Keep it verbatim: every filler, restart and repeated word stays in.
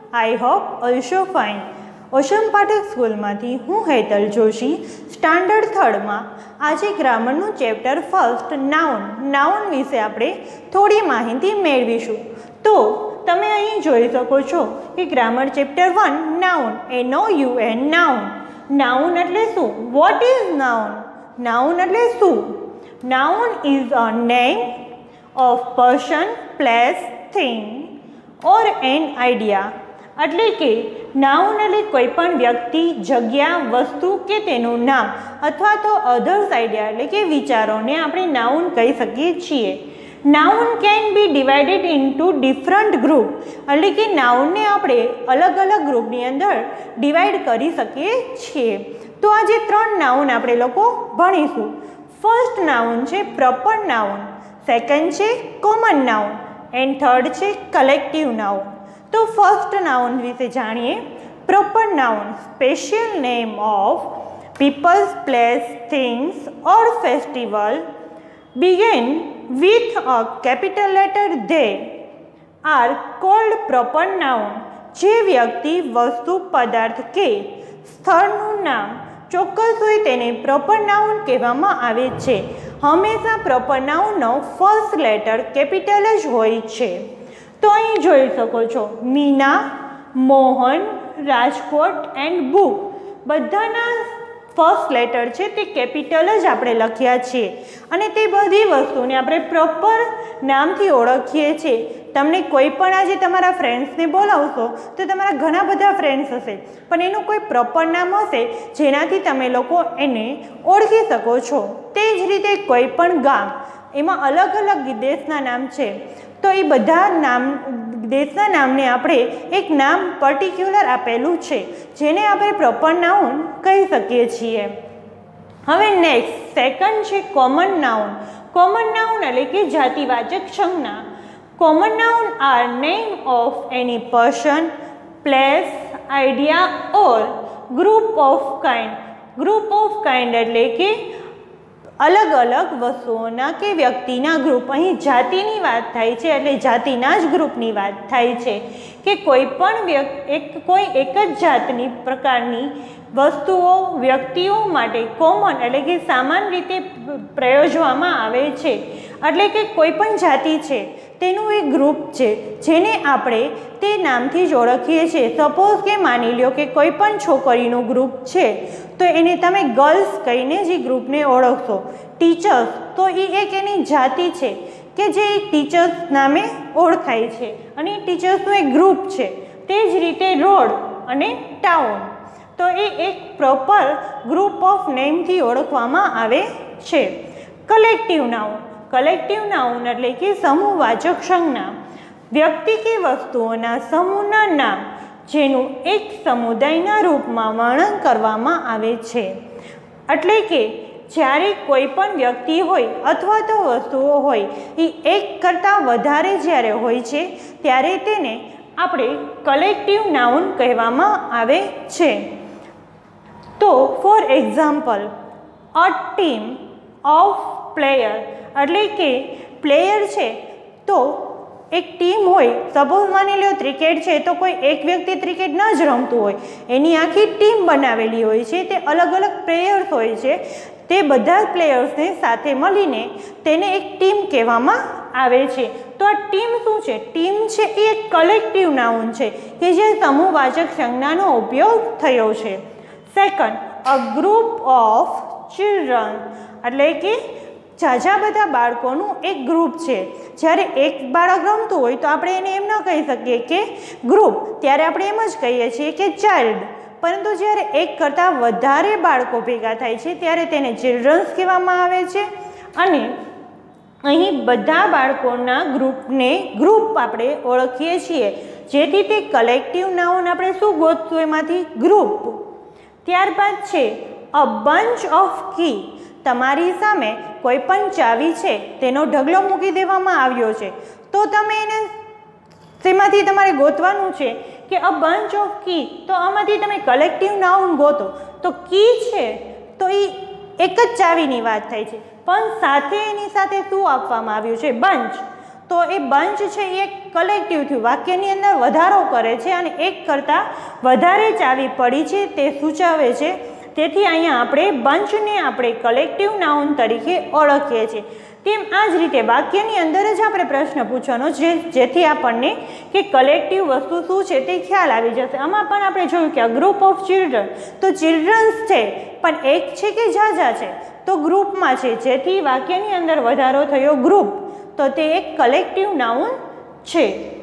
I hope also fine. ઓશમ Pathak સ્કૂલમાંથી હું Hetal Joshi standard થર્ડમાં આજે ગ્રામરનું ચેપ્ટર ફર્સ્ટ નાઉન નાઉન વિશે આપણે થોડી માહિતી મેળવીશું. તો તમે અહીં જોઈ શકો છો કે grammar chapter one noun N O U N noun. Noun એટલે શું? What is noun? નાઉન એટલે શું? Noun is a name of person, place, thing or an idea. એટલે કે નાઉન એટલે કોઈ પણ વ્યક્તિ, જગ્યા, વસ્તુ કે તેનું નામ અથવા તો અધર્સ આઈડિયા એટલે કે વિચારોને આપણે નાઉન કહી શકીએ છીએ. Noun can be divided into different group. એટલે કે નાઉનને આપણે અલગ અલગ ગ્રુપની અંદર ડિવાઈડ કરી શકીએ છીએ. તો આજે ત્રણ નાઉન આપણે લોકો ભણીશું. ફર્સ્ટ નાઉન છે પ્રોપર નાઉન, સેકન્ડ છે કોમન નાઉન એન્ડ થર્ડ છે કલેક્ટિવ નાઉન. તો ફર્સ્ટ નાઉન વિશે જાણીએ. Proper noun special name of peoples, place, things or festival begin with a capital letter they are called proper noun. જે વ્યક્તિ, વસ્તુ, પદાર્થ કે સ્થળનું નામ ચોક્કસ હોય તેને પ્રોપર નાઉન કહેવામાં આવે છે. હંમેશા પ્રોપર નાઉનનો ફર્સ્ટ લેટર કેપિટલ જ હોય છે. તો અહીં જોઈ શકો છો મીના, મોહન, રાજકોટ એન્ડ બુક બધાના ફર્સ્ટ લેટર છે તે કેપિટલ જ આપણે લખ્યા છીએ અને તે બધી વસ્તુને આપણે પ્રોપર નામથી ઓળખીએ છીએ. તમને કોઈ પણ આજે તમારા ફ્રેન્ડ્સને બોલાવશો તો તમારા ઘણા બધા ફ્રેન્ડ્સ હશે, પણ એનું કોઈ પ્રોપર નામ હશે જેનાથી તમે લોકો એને ઓળખી શકો છો. તે જ રીતે કોઈ પણ ગામ, એમાં અલગ અલગ દેશના નામ છે, તો એ બધા નામ દેશના નામને આપણે એક નામ પર્ટિક્યુલર આપેલું છે જેને આપણે પ્રોપર નાઉન કહી શકીએ છીએ. હવે નેક્સ્ટ સેકન્ડ છે કોમન નાઉન. કોમન નાઉન એટલે કે જાતિવાચક સંજ્ઞા. Common noun are name of any person, place, idea or group of kind. Group of kind એટલે કે અલગ અલગ વસ્તુઓના કે વ્યક્તિના ગ્રુપ. અહીં જાતિની વાત થાય છે એટલે જાતિના જ ગ્રુપની વાત થાય છે કે કોઈ પણ વ્યક્તિ એક કોઈ એક જ જાતની પ્રકારની વસ્તુઓ, વ્યક્તિઓ માટે કોમન એટલે કે સમાન રીતે પ્રયોજવામાં આવે છે. એટલે કે કોઈ પણ જાતિ છે તેનું એક ગ્રુપ છે જેને આપણે તે નામથી જ ઓળખીએ છીએ. સપોઝ કે માની લો કે કોઈ પણ છોકરીનું ગ્રુપ છે તો એને તમે ગર્લ્સ કહીને જ એ ગ્રુપને ઓળખશો. ટીચર્સ તો એ એક એની જાતિ છે કે જે એક ટીચર્સ નામે ઓળખાય છે અને ટીચર્સનું એક ગ્રુપ છે. તે જ રીતે રોડ અને ટાઉન તો એ એક પ્રોપર ગ્રુપ ઓફ નેમથી ઓળખવામાં આવે છે. Collective noun. કલેક્ટિવ નાઉન એટલે કે સમૂહવાચક સંજ્ઞા. વ્યક્તિ કે વસ્તુઓના સમૂહના નામ જેનું એક સમુદાયના રૂપમાં વર્ણન કરવામાં આવે છે. એટલે કે જ્યારે કોઈ પણ વ્યક્તિ હોય અથવા તો વસ્તુઓ હોય એ એક કરતાં વધારે જ્યારે હોય છે ત્યારે તેને આપણે કલેક્ટિવ નાઉન કહેવામાં આવે છે. તો for example a team of player એટલે કે પ્લેયર છે તો એક ટીમ હોય. સપોઝ માની લો ક્રિકેટ છે તો કોઈ એક વ્યક્તિ ક્રિકેટ ન જ રમતું હોય, એની આખી ટીમ બનાવેલી હોય છે. તે અલગ અલગ પ્લેયર્સ હોય છે. તે બધા પ્લેયર્સને સાથે મળીને તેને એક ટીમ કહેવામાં આવે છે. તો આ ટીમ શું છે? ટીમ છે એ એક કલેક્ટિવ નાઉન છે કે જે સમૂહવાચક સંજ્ઞાનો ઉપયોગ થયો છે. Second a group of children એટલે કે ઝાઝા બધા બાળકોનું એક ગ્રુપ છે. જ્યારે એક બાળક રમતું હોય તો આપણે એને એમ ન કહી શકીએ કે ગ્રુપ, ત્યારે આપણે એમ જ કહીએ છીએ કે ચાઇલ્ડ. પરંતુ જ્યારે એક કરતાં વધારે બાળકો ભેગા થાય છે ત્યારે તેને ચિલ્ડ્રન્સ કહેવામાં આવે છે. અને અહીં બધા બાળકોના ગ્રુપને ગ્રુપ આપણે ઓળખીએ છીએ જેથી તે કલેક્ટિવ નાઉન આપણે શું ગોતશું એમાંથી? ગ્રુપ. ત્યારબાદ છે અ બંચ ઓફ કી. તમારી સામે કોઈ પણ ચાવી છે તેનો ઢગલો મૂકી દેવામાં આવ્યો છે તો તમે એને તેમાંથી તમારે ગોતવાનું છે કે અ બંચ ઓફ કી. તો આમાંથી તમે કલેક્ટિવ નાઉન ગોતો. તો કી છે તો એ એક જ ચાવીની વાત થાય છે, પણ સાથે એની સાથે શું આપવામાં આવ્યું છે? બંચ. તો એ બંચ છે એ કલેક્ટિવ થયું, વાક્યની અંદર વધારો કરે છે અને એક કરતાં વધારે ચાવી પડી છે તે સૂચવે છે. તેથી અહીંયા આપણે બંચને આપણે કલેક્ટિવ નાઉન તરીકે ઓળખીએ છીએ. તેમ આ જ રીતે વાક્યની અંદર જ આપણે પ્રશ્ન પૂછવાનો છે જેથી આપણને કે કલેક્ટિવ વસ્તુ શું છે તે ખ્યાલ આવી જશે. આમાં પણ આપણે જોયું કે ગ્રુપ ઓફ ચિલ્ડ્રન, તો ચિલ્ડ્રન્સ છે પણ એક છે કે ઝાઝા છે, તો ગ્રુપમાં છે, જેથી વાક્યની અંદર વધારો થયો ગ્રુપ, તો તે એક કલેક્ટિવ નાઉન છે.